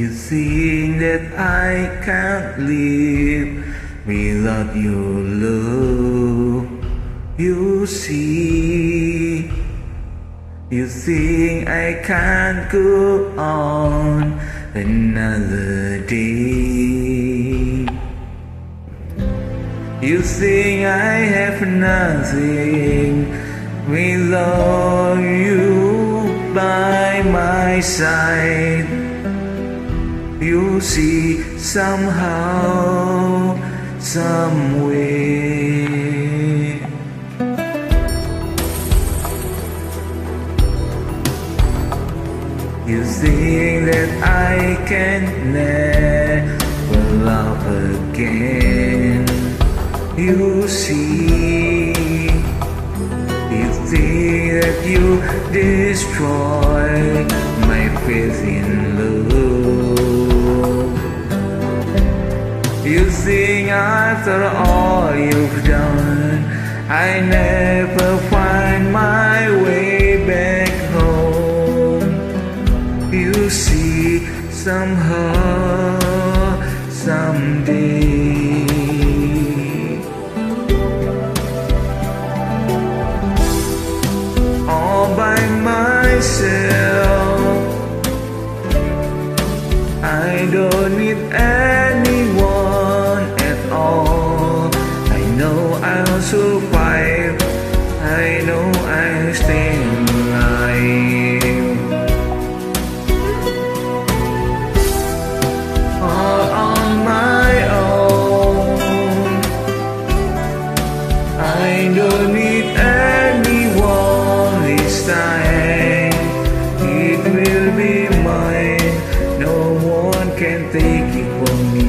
You think that I can't live without your love. You see, you think I can't go on another day. You think I have nothing without you by my side. You see, somehow, some way, you think that I can never love again. You see, you think that you destroy my faith in love. You think after all you've done, I never find my way back home. You see, somehow, someday, all by myself, I don't need anyone at all. I know I'll survive, I know I'll stay alive. All on my own, I don't need anyone this time. It will be mine, no one can take it from me.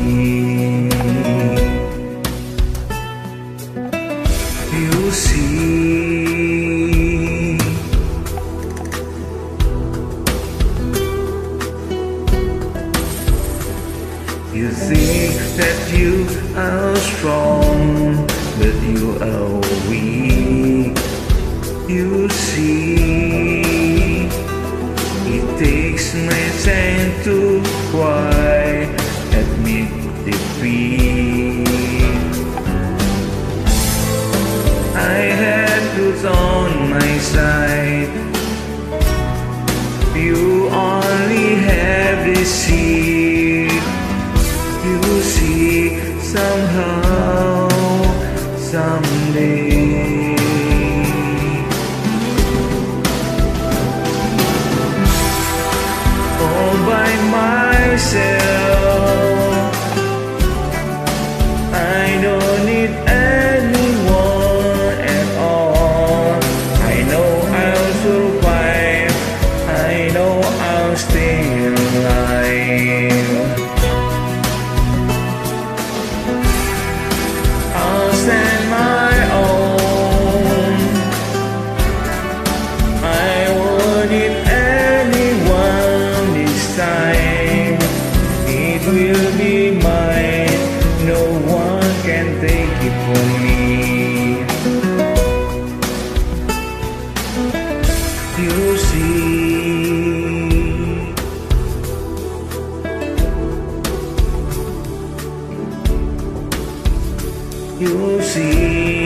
You see, you think that you are strong, but you are weak. You see, it takes my time to cry, admit defeat. I had truth on my side, you only have deceit. You see, somehow, someday, all by myself, I don't need anyone at all. I know I'll survive, I know I'll stay alive. I'll stand my own, I won't need anyone this time. It will be mine, no one can take it from me. You see, you see.